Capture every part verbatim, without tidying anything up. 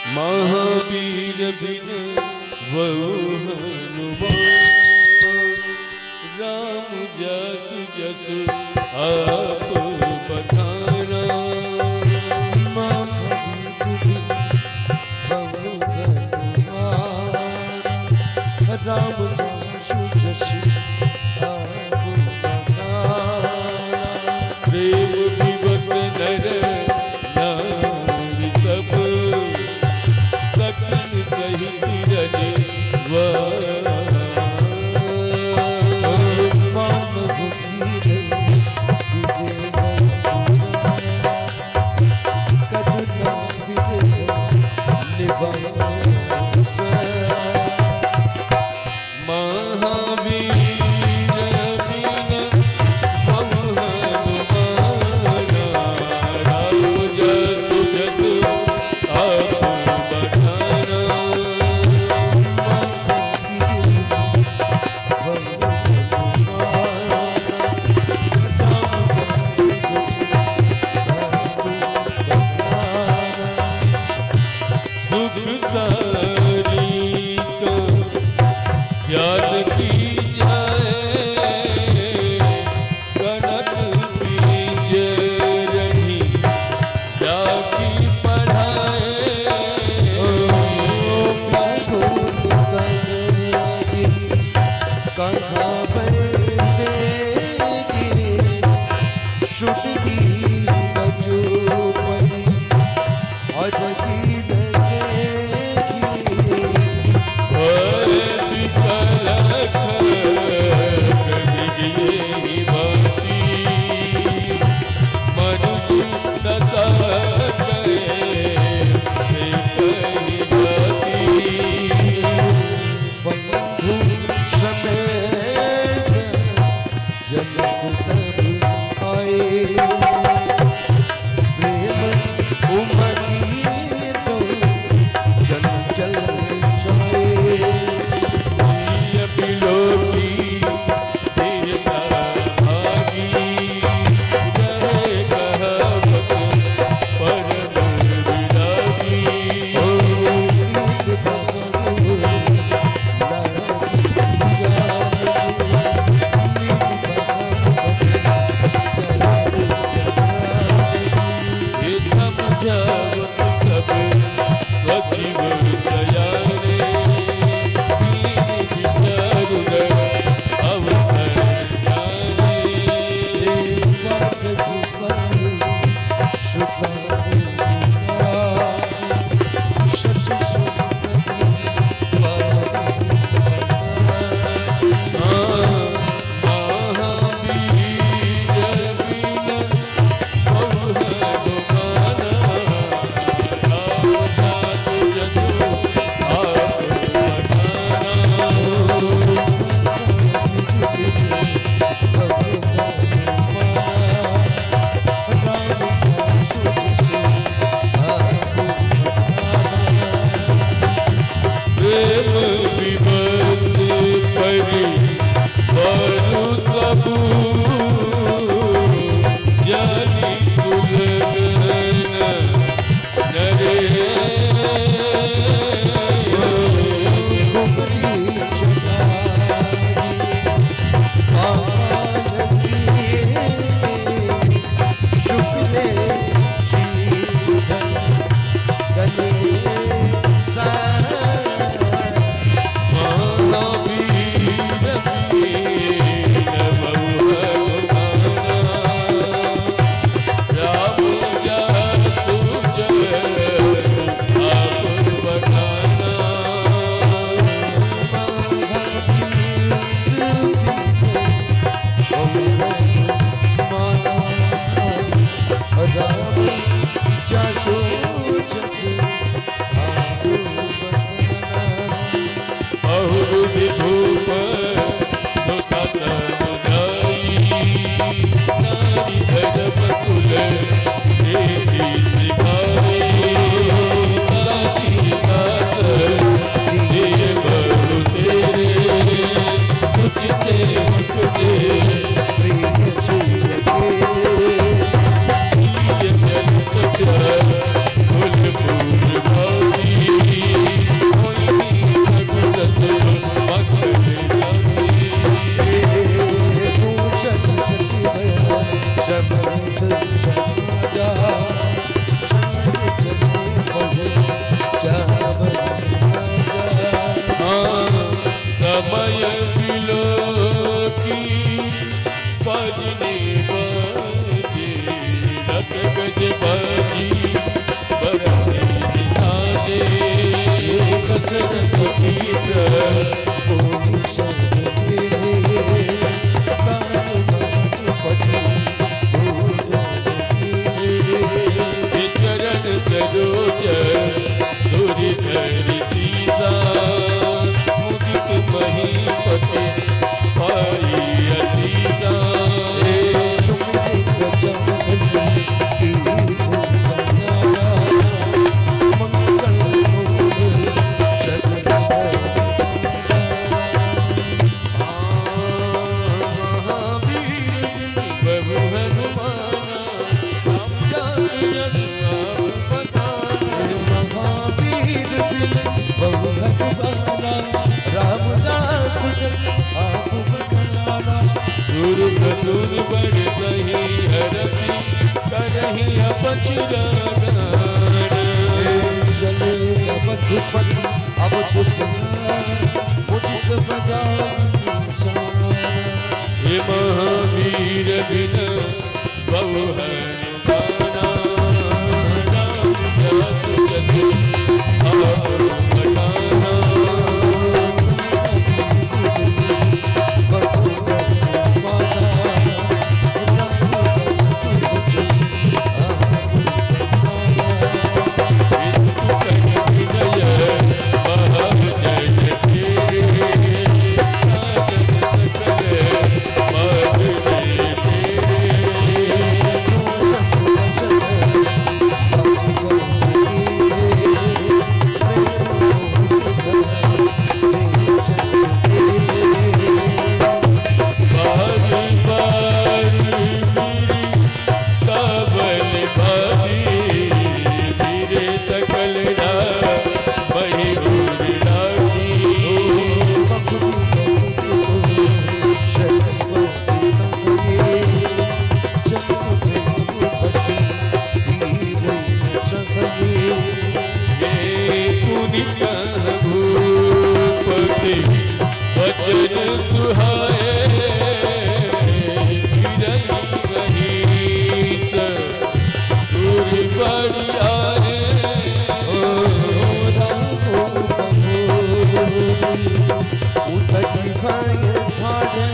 महावीर बिन वहु हनुमान, राम जसु जसु आप बखाना। महावीर बिन वहु हनुमान, राम जसु जसु आप बखाना। प्रेम विवश नर नारी सब, सखन सहित रनि मान भुखी कदना महावीर बिन वहु हनुमान, राम जसु जसु आप बखाना। सुख सारी का ज्ञान की जाए, कनक बीज रही जाकी पढ़ाए। कथा बंदे छुटती बचोपनी और फूल फूल भावी चरण पवित्र बोली शब्द तेरे पति ये चरण सरोज दूरी धरि सीसा मुदित महीपति पाई असीसा सुमित जमनी की सुर सुर बड़ सही हरती करही अपचिरान चले अवधपति मुदित हे महावीर बिन बहु हनुमाना राम जस जति आप बटाना वचन सुहाए सूर्य बड़ी आए उतरी भाई भाजे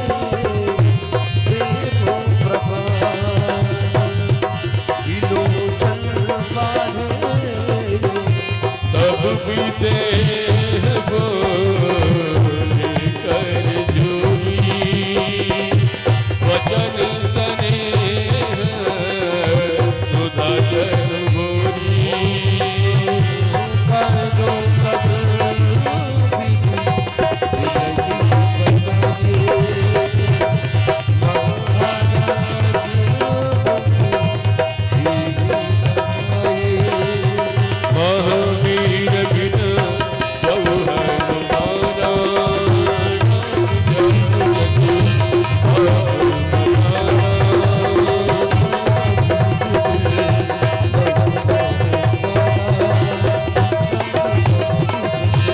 प्रभा विलोचन बाहे तब भी देह बोले कर जोरी वचन स्नेह सुधा जन मोरी कर दो महावीर बिन बहु हनुमाना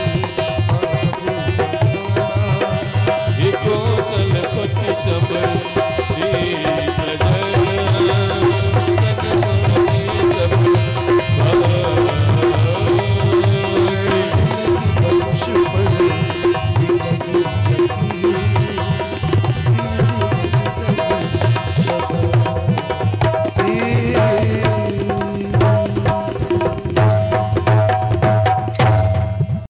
कौशल पति सब